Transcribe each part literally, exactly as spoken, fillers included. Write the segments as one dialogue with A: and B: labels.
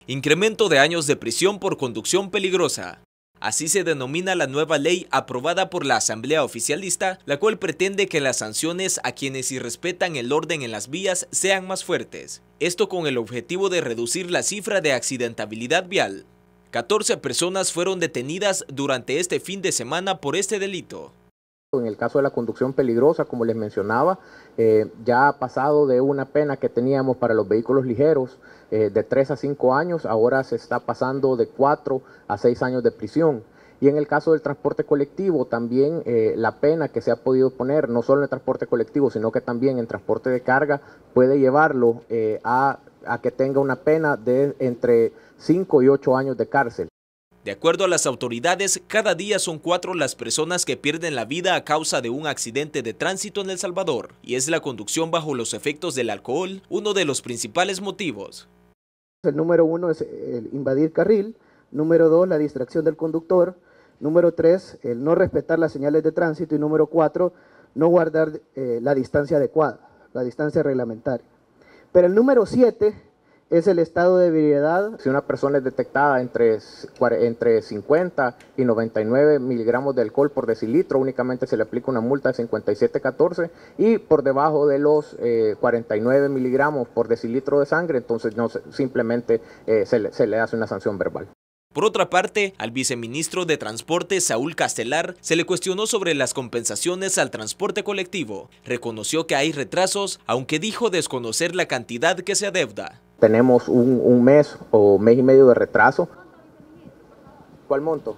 A: Incremento de años de prisión por conducción peligrosa. Así se denomina la nueva ley aprobada por la Asamblea Oficialista, la cual pretende que las sanciones a quienes irrespetan el orden en las vías sean más fuertes. Esto con el objetivo de reducir la cifra de accidentabilidad vial. catorce personas fueron detenidas durante este fin de semana por este delito.
B: En el caso de la conducción peligrosa, como les mencionaba, eh, ya ha pasado de una pena que teníamos para los vehículos ligeros eh, de tres a cinco años, ahora se está pasando de cuatro a seis años de prisión. Y en el caso del transporte colectivo, también eh, la pena que se ha podido poner, no solo en el transporte colectivo, sino que también en transporte de carga, puede llevarlo eh, a, a que tenga una pena de entre cinco y ocho años de cárcel.
A: De acuerdo a las autoridades, cada día son cuatro las personas que pierden la vida a causa de un accidente de tránsito en El Salvador, y es la conducción bajo los efectos del alcohol uno de los principales motivos.
C: El número uno es el invadir carril, número dos, la distracción del conductor, número tres, el no respetar las señales de tránsito y número cuatro, no guardar eh, la distancia adecuada, la distancia reglamentaria. Pero el número siete es el estado de ebriedad.
B: Si una persona es detectada entre, entre cincuenta y noventa y nueve miligramos de alcohol por decilitro, únicamente se le aplica una multa de cincuenta y siete catorce, y por debajo de los eh, cuarenta y nueve miligramos por decilitro de sangre, entonces no, simplemente eh, se, le, se le hace una sanción verbal.
A: Por otra parte, al viceministro de Transporte, Saúl Castelar, se le cuestionó sobre las compensaciones al transporte colectivo. Reconoció que hay retrasos, aunque dijo desconocer la cantidad que se adeuda.
B: Tenemos un, un mes o mes y medio de retraso. ¿Cuál monto?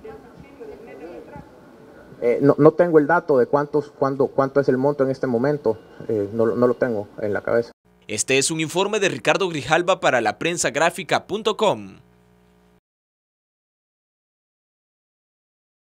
B: Eh, no, no tengo el dato de cuántos, cuándo, cuánto es el monto en este momento, eh, no, no lo tengo en la cabeza.
A: Este es un informe de Ricardo Grijalva para la prensa gráfica punto com.